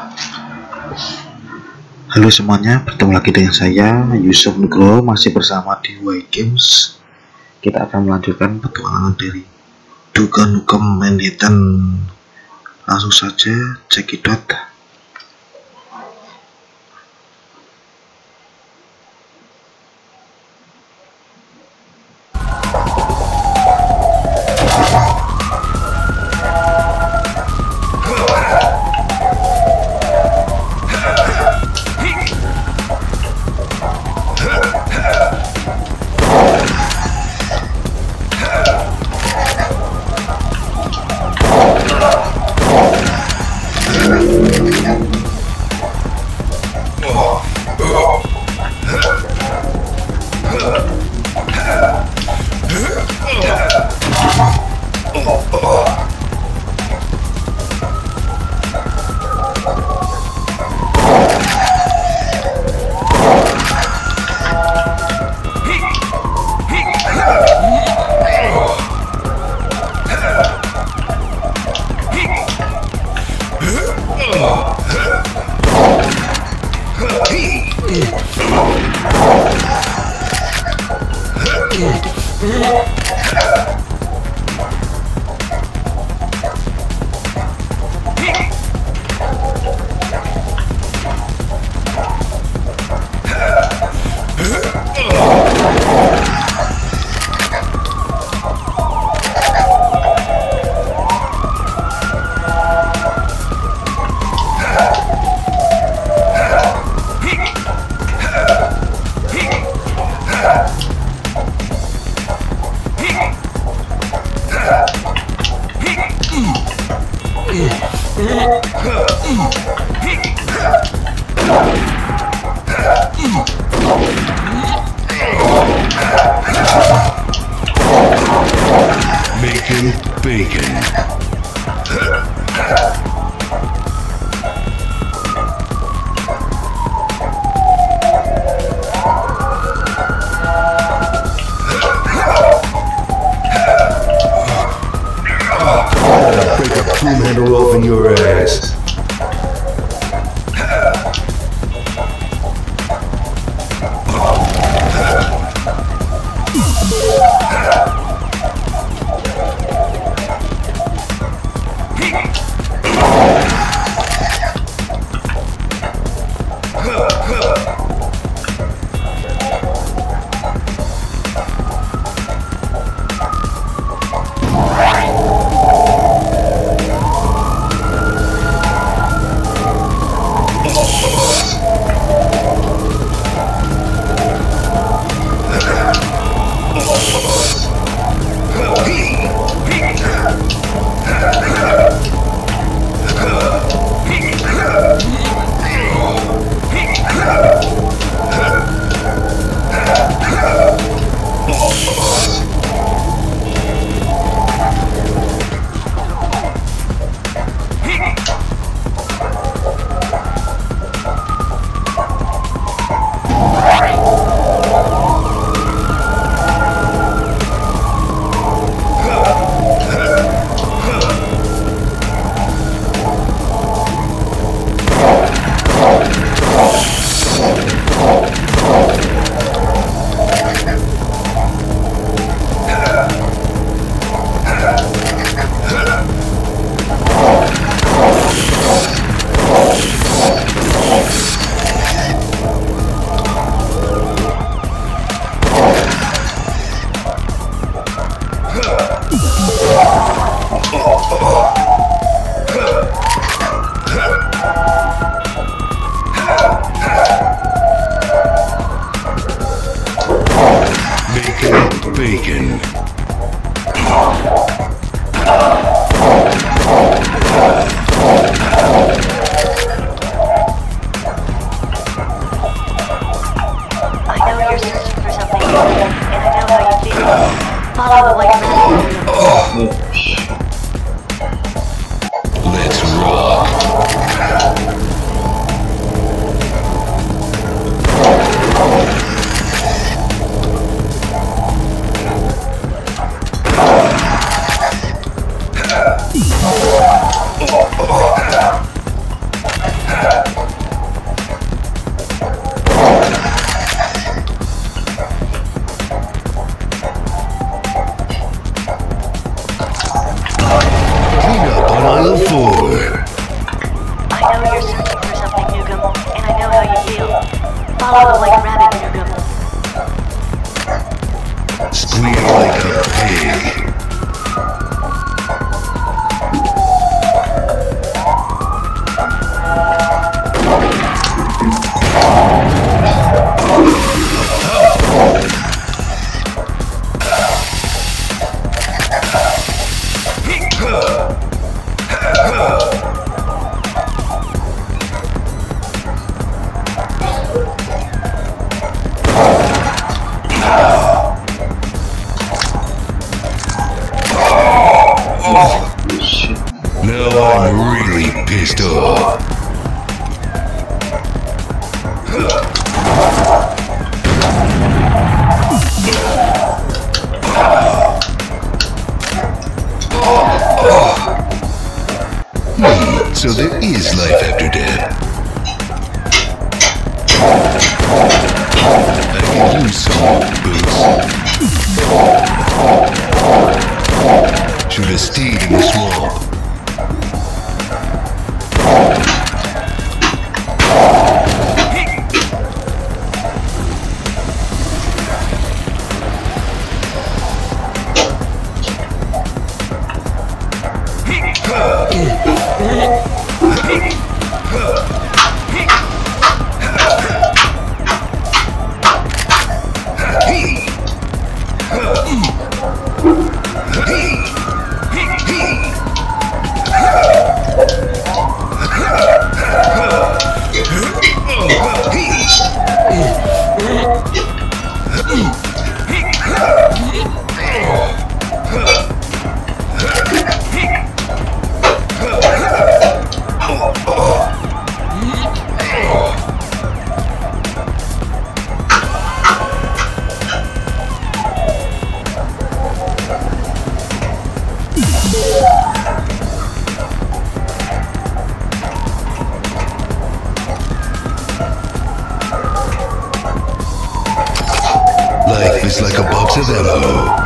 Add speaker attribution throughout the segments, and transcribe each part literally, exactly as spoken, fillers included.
Speaker 1: Halo semuanya, bertemu lagi dengan saya Yusuf Nugroho, masih bersama di Y Games. Kita akan melanjutkan petualangan dari Duke Nukem Manhattan. Langsung saja cekidot.
Speaker 2: Making bacon. Break a plume handle off in your ass.
Speaker 3: know you're searching for something, Nugum, and I know how you feel. Follow the white rabbit, Nugum.
Speaker 2: Squeal like a pig. Now I'm really pissed off. Hmm, so there is life after death. I can use some boots. Should have stayed in the swamp. Life is like a box of ammo.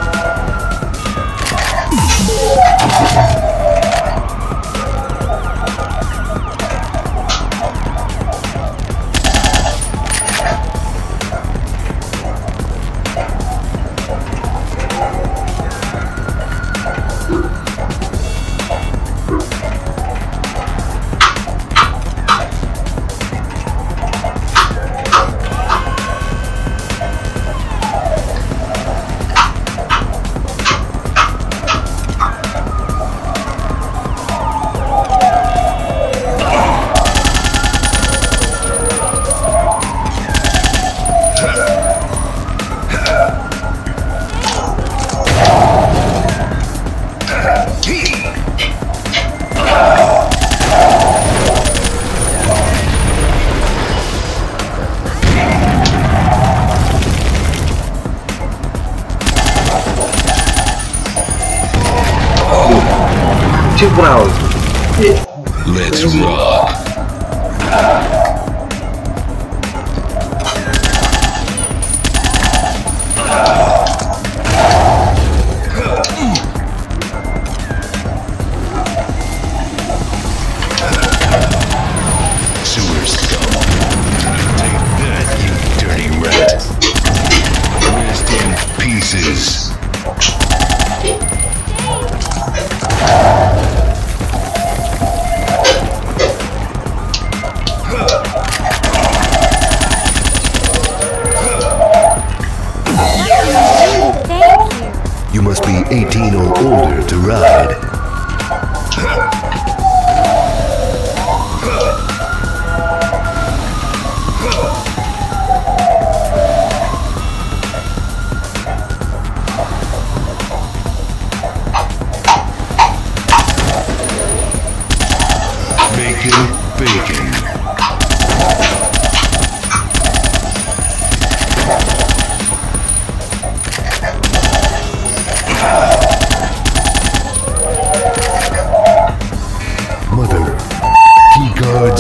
Speaker 2: Let's rock. Sewer scum. Take that, you dirty rat. Rest in pieces. You must be eighteen or older to ride. Bacon, bacon. Mother, key cards.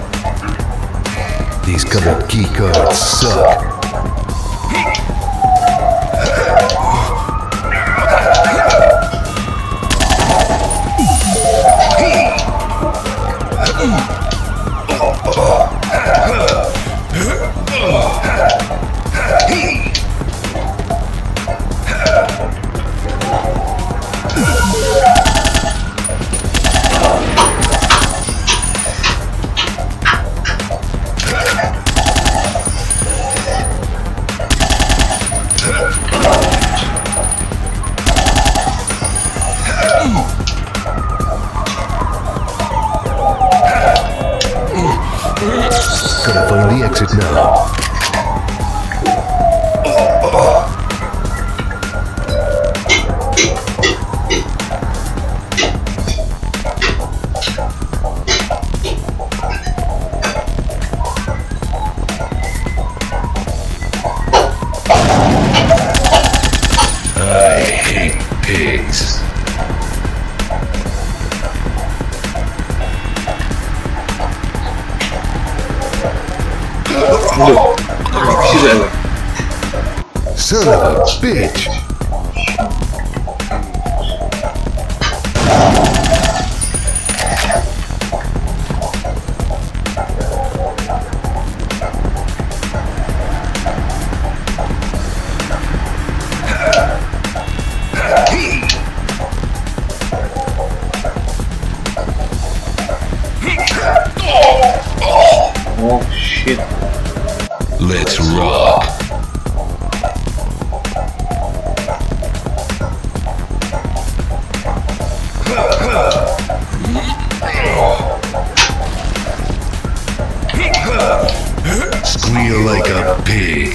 Speaker 2: These colored key cards suck. Gotta find the exit now. I hate pigs. Son of a bitch.
Speaker 1: Oh shit.
Speaker 2: Let's rock. Squeal like a pig.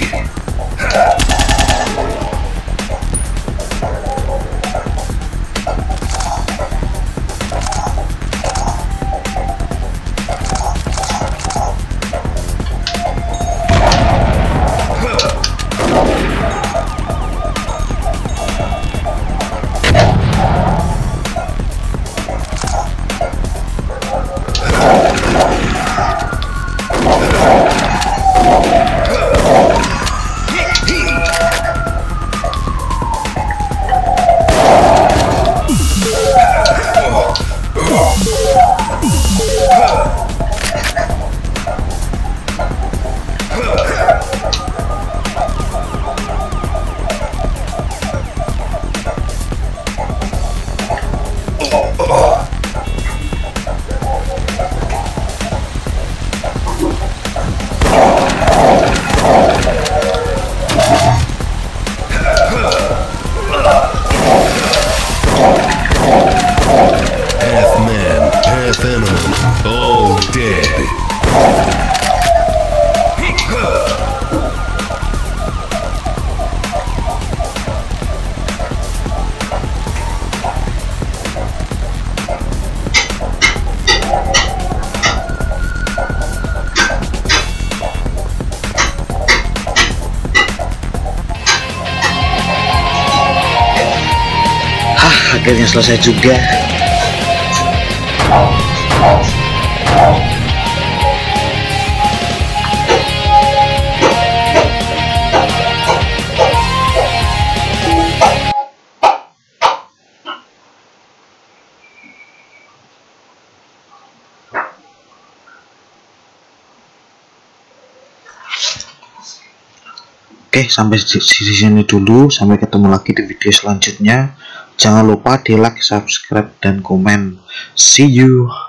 Speaker 2: Half man, half animal, all dead.
Speaker 1: Hah, akhirnya selesai juga. Oke, sampai di sini dulu. Sampai ketemu lagi di video selanjutnya. Jangan lupa di like, subscribe, dan komen. See you.